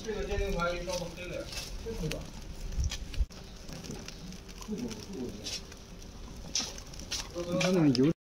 这个鉴定牌照到黑了呀，这可以吧？ 它那个油。